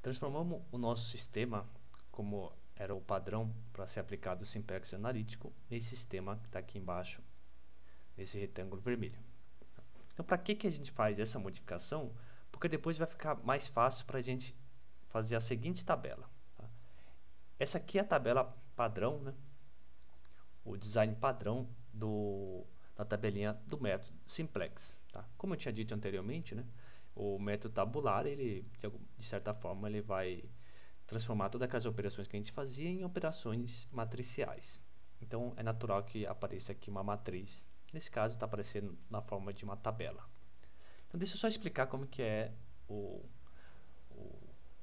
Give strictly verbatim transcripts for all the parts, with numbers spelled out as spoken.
Transformamos o nosso sistema, como era o padrão para ser aplicado o simplex analítico, nesse sistema que está aqui embaixo, nesse retângulo vermelho. Então, para que, que a gente faz essa modificação? Porque depois vai ficar mais fácil para a gente fazer a seguinte tabela. Tá? Essa aqui é a tabela padrão, né? O design padrão do, da tabelinha do método simplex. Tá? Como eu tinha dito anteriormente, né? O método tabular, ele, de certa forma, ele vai transformar todas aquelas operações que a gente fazia em operações matriciais. Então, é natural que apareça aqui uma matriz. Nesse caso, está aparecendo na forma de uma tabela. Então, deixa eu só explicar como que é o, o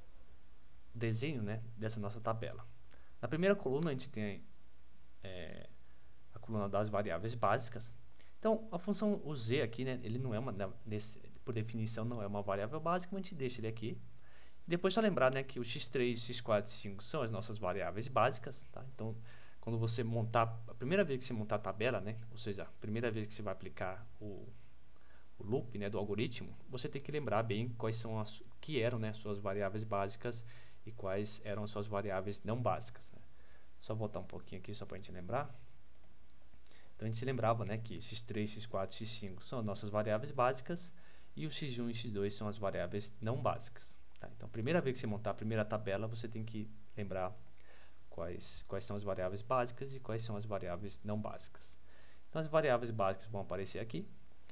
desenho, né, dessa nossa tabela. Na primeira coluna, a gente tem é, a coluna das variáveis básicas. Então, a função o z aqui, né, ele não é uma, nesse, por definição, não é uma variável básica, mas a gente deixa ele aqui. Depois, só lembrar, né, que o x três, x quatro e x cinco são as nossas variáveis básicas. Tá? Então, quando você montar, a primeira vez que você montar a tabela, né, ou seja, a primeira vez que você vai aplicar o, o loop, né, do algoritmo, você tem que lembrar bem quais são as que eram, né, suas variáveis básicas e quais eram as suas variáveis não básicas. Né? Só voltar um pouquinho aqui, só para a gente lembrar. Então, a gente lembrava, né, que x três, x quatro e x cinco são as nossas variáveis básicas e o x um e x dois são as variáveis não básicas. Tá? Então, a primeira vez que você montar a primeira tabela, você tem que lembrar quais, quais são as variáveis básicas e quais são as variáveis não básicas. Então, as variáveis básicas vão aparecer aqui.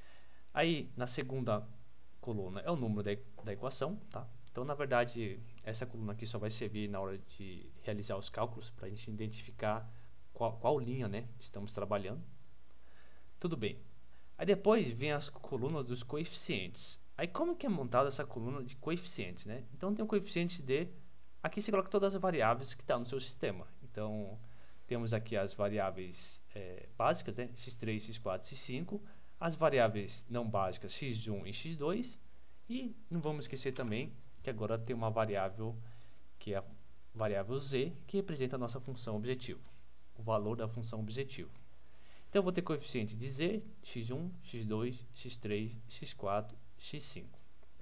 Aí, na segunda coluna, é o número da, da equação. Tá? Então, na verdade, essa coluna aqui só vai servir na hora de realizar os cálculos, para a gente identificar qual, qual linha, né, estamos trabalhando. Tudo bem. Aí depois vem as colunas dos coeficientes. Aí como que é montada essa coluna de coeficientes, né? Então tem o coeficiente de... Aqui você coloca todas as variáveis que estão no seu sistema. Então temos aqui as variáveis é, básicas, né? x três, x quatro, x cinco. As variáveis não básicas, x um e x dois. E não vamos esquecer também que agora tem uma variável que é a variável z, que representa a nossa função objetivo. O valor da função objetivo. Então, eu vou ter coeficiente de z, x um, x dois, x três, x quatro, x cinco.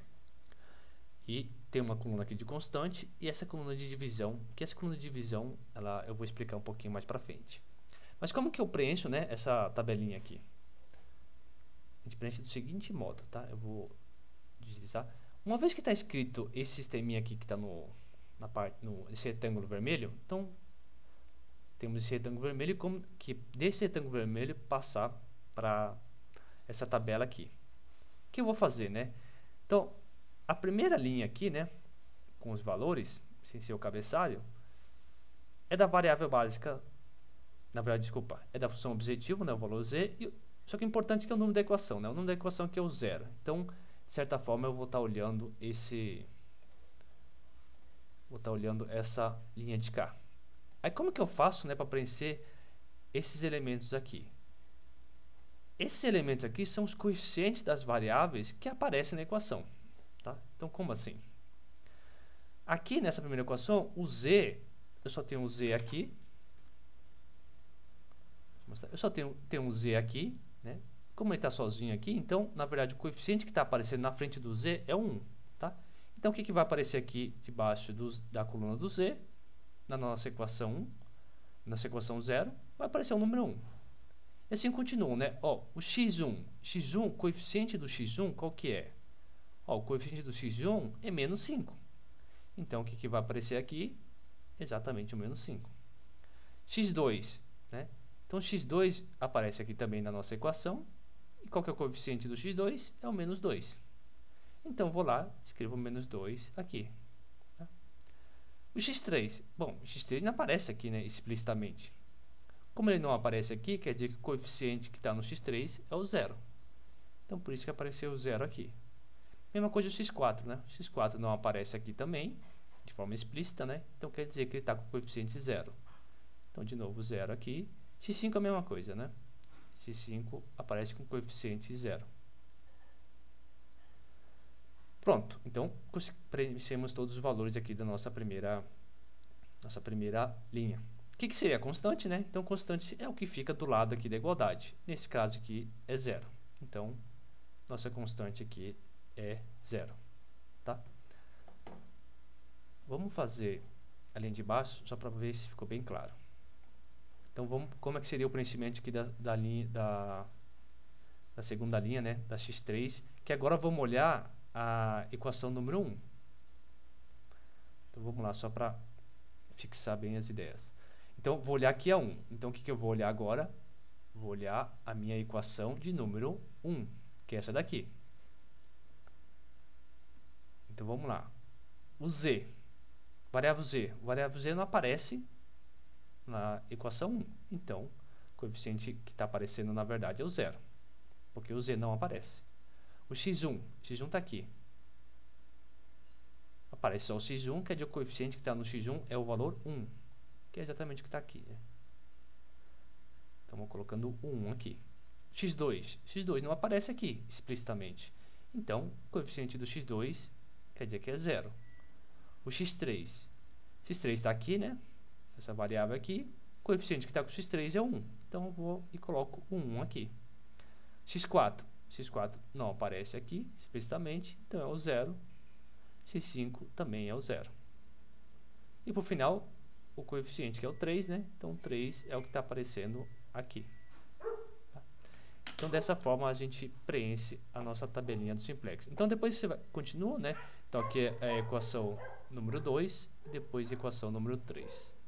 E tem uma coluna aqui de constante e essa coluna de divisão, que essa coluna de divisão, ela, eu vou explicar um pouquinho mais para frente. Mas como que eu preencho, né, essa tabelinha aqui? A gente preenche do seguinte modo, tá? Eu vou deslizar. Uma vez que está escrito esse sisteminha aqui que está no, na parte, no, esse retângulo vermelho, então... Temos esse retângulo vermelho, como que desse retângulo vermelho passar para essa tabela aqui. O que eu vou fazer, né? Então, a primeira linha aqui, né, com os valores, sem ser o cabeçalho, é da variável básica, na verdade, desculpa, é da função objetivo, né, o valor z, e, só que o importante é que é o número da equação, né? O número da equação aqui é o zero. Então, de certa forma, eu vou estar olhando esse... Vou estar olhando essa linha de cá. Aí como que eu faço, né, para preencher esses elementos aqui? Esses elementos aqui são os coeficientes das variáveis que aparecem na equação. Tá? Então, como assim? Aqui nessa primeira equação, o z, eu só tenho um z aqui. Eu só tenho, tenho um z aqui. Né? Como ele está sozinho aqui, então, na verdade, o coeficiente que está aparecendo na frente do z é um. Tá? Então, o que, que vai aparecer aqui debaixo dos, da coluna do z? Na nossa equação um, na nossa equação zero, vai aparecer o número um. E assim continua, né? Ó, o x um, x um, o coeficiente do x um, qual que é? Ó, o coeficiente do x um é menos cinco. Então, o que, que vai aparecer aqui? Exatamente o menos cinco. x dois, né? Então, x dois aparece aqui também na nossa equação. E qual que é o coeficiente do x dois? É o menos dois. Então, vou lá, escrevo menos dois aqui. O x três, bom, o x três não aparece aqui, né, explicitamente. Como ele não aparece aqui, quer dizer que o coeficiente que está no x três é o zero. Então, por isso que apareceu o zero aqui. Mesma coisa o x quatro, né? O x quatro não aparece aqui também, de forma explícita, né? Então, quer dizer que ele está com o coeficiente zero. Então, de novo, zero aqui. x cinco é a mesma coisa, né? x cinco aparece com coeficiente zero. Pronto, então preenchemos todos os valores aqui da nossa primeira, nossa primeira linha. O que, que seria a constante, né? Então, constante é o que fica do lado aqui da igualdade. Nesse caso aqui é zero. Então, nossa constante aqui é zero. Tá? Vamos fazer a linha de baixo, só para ver se ficou bem claro. Então, vamos, como é que seria o preenchimento aqui da, da, linha, da, da segunda linha, né? Da x três, que agora vamos olhar a equação número um. Então, vamos lá, só para fixar bem as ideias. Então, vou olhar aqui a um. Então, o que, que eu vou olhar agora? Vou olhar a minha equação de número um, que é essa daqui. Então, vamos lá. O z, variável z. O variável z não aparece na equação um. Então, o coeficiente que está aparecendo, na verdade, é o zero, porque o z não aparece. O x um, x um está aqui. Aparece só o x um, quer dizer, o coeficiente que está no x um é o valor um, que é exatamente o que está aqui, né? Estamos colocando o um aqui. x dois, x dois não aparece aqui explicitamente. Então, o coeficiente do x dois quer dizer que é zero. O x três, x três está aqui, né? Essa variável aqui. O coeficiente que está com x três é um. Então, eu vou e coloco o um aqui. x quatro, x quatro não aparece aqui explicitamente, então é o zero. x cinco também é o zero. E por final, o coeficiente que é o três, né? Então, três é o que está aparecendo aqui. Tá? Então, dessa forma, a gente preenche a nossa tabelinha do simplex. Então, depois você vai, continua, né? Então, aqui é a equação número dois e depois a equação número três.